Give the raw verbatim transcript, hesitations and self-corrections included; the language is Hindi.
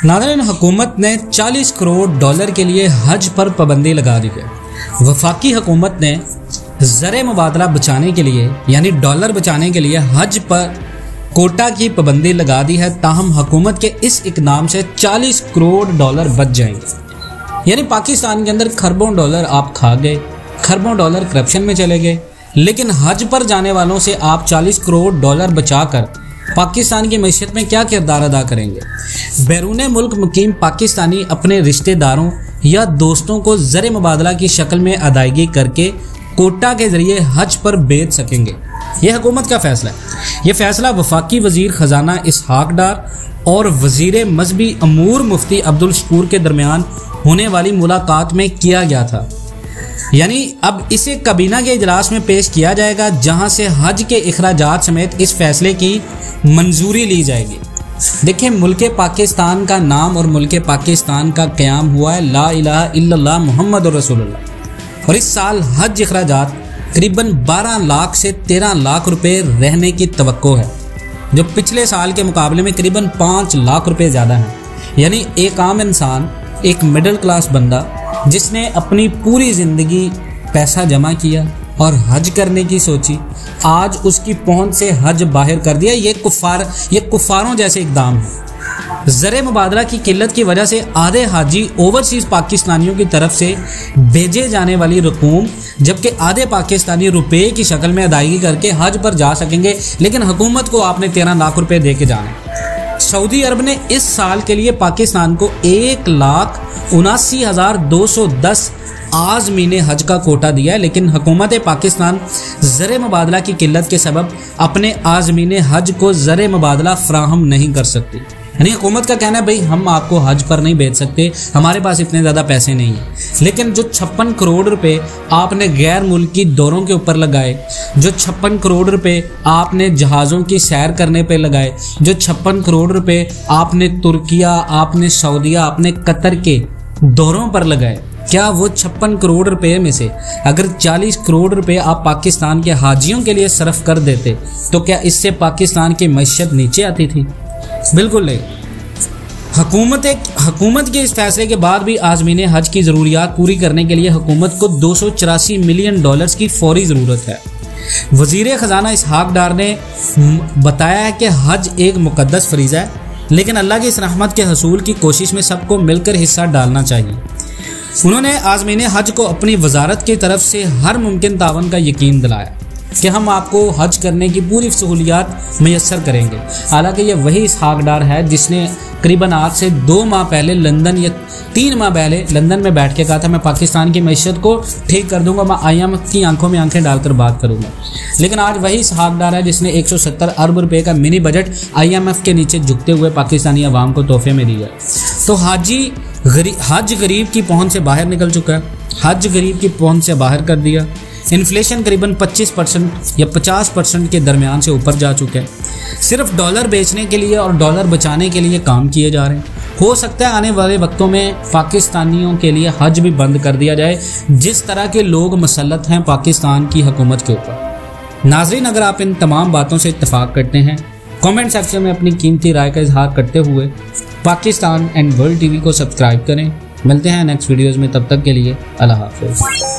नाज़रीन, हुकूमत ने चालीस करोड़ डॉलर के लिए हज पर पाबंदी लगा दी है। वफाकी हुकूमत ने ज़र मुबादला बचाने के लिए यानी डॉलर बचाने के लिए हज पर कोटा की पाबंदी लगा दी है। ताहम हुकूमत के इस इकदाम से चालीस करोड़ डॉलर बच जाएंगे। यानी पाकिस्तान के अंदर खरबों डॉलर आप खा गए, खरबों डॉलर करप्शन में चले गए, लेकिन हज पर जाने वालों से आप चालीस करोड़ डॉलर बचाकर पाकिस्तान की मैशत में क्या किरदार अदा करेंगे। बैरून मुल्क मुकीम पाकिस्तानी अपने रिश्तेदारों या दोस्तों को ज़र मुबादला की शक्ल में अदायगी करके कोटा के जरिए हज पर बेच सकेंगे। यह हुकूमत का फैसला है। यह फैसला वफाकी वजीर खजाना इसहाक डार और वजीर मजहबी अमूर मुफ्ती अब्दुल शकूर के दरमियान होने वाली मुलाकात में किया गया था। यानी अब इसे काबीना के इजलास में पेश किया जाएगा, जहां से हज के अखराजात समेत इस फैसले की मंजूरी ली जाएगी। देखिए, मुल्के पाकिस्तान का नाम और मुल्के पाकिस्तान का क़याम हुआ है ला इलाहा इल्लल्लाह मुहम्मद रसूलुल्लाह, और इस साल हज अखराजात करीबन बारह लाख से तेरह लाख रुपए रहने की तवक्को है, जो पिछले साल के मुकाबले में करीबन पाँच लाख रुपए ज़्यादा हैं। यानी एक आम इंसान, एक मिडिल क्लास बंदा जिसने अपनी पूरी ज़िंदगी पैसा जमा किया और हज करने की सोची, आज उसकी पहुंच से हज बाहर कर दिया। ये कुफार ये कुफारों जैसे इकदाम है। ज़र मुबादला की किल्लत की वजह से आधे हाजी ओवरसीज़ पाकिस्तानियों की तरफ से भेजे जाने वाली रकूम, जबकि आधे पाकिस्तानी रुपए की शक्ल में अदायगी करके हज पर जा सकेंगे, लेकिन हुकूमत को आपने तेरह लाख रुपए दे के जाना। सऊदी अरब ने इस साल के लिए पाकिस्तान को एक लाख उनासी हज़ार दो सौ दस आज़मीने हज का कोटा दिया है, लेकिन हुकूमत पाकिस्तान ज़र मुबादला की किल्लत के सबब अपने आज़मीने हज को ज़र मुबादला फ्राहम नहीं कर सकती। यानी हुकूमत का कहना है, भाई हम आपको हज पर नहीं भेज सकते, हमारे पास इतने ज़्यादा पैसे नहीं हैं। लेकिन जो छप्पन करोड़ रुपए आपने गैर मुल्की दौरों के ऊपर लगाए, जो छप्पन करोड़ रुपए आपने जहाज़ों की सैर करने पे लगाए, जो छप्पन करोड़ रुपए आपने तुर्किया, आपने सऊदिया, आपने कतर के दौरों पर लगाए, क्या वो छप्पन करोड़ रुपए में से अगर चालीस करोड़ रुपए आप पाकिस्तान के हाजियों के लिए सर्फ कर देते, तो क्या इससे पाकिस्तान की मैशत नीचे आती थी? बिल्कुल नहीं। हुकूमत हुकूमत के इस फैसले के बाद भी आज़मीन हज की ज़रूरियात पूरी करने के लिए हुकूमत को दो सौ चौरासी मिलियन डॉलर्स की फौरी ज़रूरत है। वज़ीर ख़जाना इसहाक डार ने बताया है कि हज एक मुक़द्दस फरीज़ा है, लेकिन अल्लाह की इस रहमत के हसूल की कोशिश में सबको मिलकर हिस्सा डालना चाहिए। उन्होंने आज़मीन हज को अपनी वजारत की तरफ से हर मुमकिन तावन का यकीन दिलाया कि हम आपको हज करने की पूरी सहूलियात मैसर करेंगे। हालांकि ये वही इसहाक डार है जिसने करीबन आज से दो माह पहले लंदन या तीन माह पहले लंदन में बैठ के कहा था, मैं पाकिस्तान की मैशत को ठीक कर दूंगा, मैं आई एम एफ की आंखों में आंखें डालकर बात करूंगा। लेकिन आज वही इसहाक डार है जिसने एक सौ सत्तर अरब रुपए का mini budget I M F के नीचे झुकते हुए पाकिस्तानी अवाम को तोहफे में दिया। तो हाजी गरीब हज गरीब की पहुंच से बाहर निकल चुका है, हज गरीब की पहुंच से बाहर कर दिया। इन्फ्लेशन करीबन पच्चीस परसेंट या पचास परसेंट के दरमियान से ऊपर जा चुका है। सिर्फ डॉलर बेचने के लिए और डॉलर बचाने के लिए काम किए जा रहे हैं। हो सकता है आने वाले वक्तों में पाकिस्तानियों के लिए हज भी बंद कर दिया जाए, जिस तरह के लोग मुसल्लत हैं पाकिस्तान की हुकूमत के ऊपर। नाज़रीन, अगर आप इन तमाम बातों से इत्तफाक करते हैं, कमेंट सेक्शन में अपनी कीमती राय का इजहार करते हुए पाकिस्तान एंड वर्ल्ड टीवी को सब्सक्राइब करें। मिलते हैं नेक्स्ट वीडियोज़ में, तब तक के लिए अल्लाह हाफ़िज़।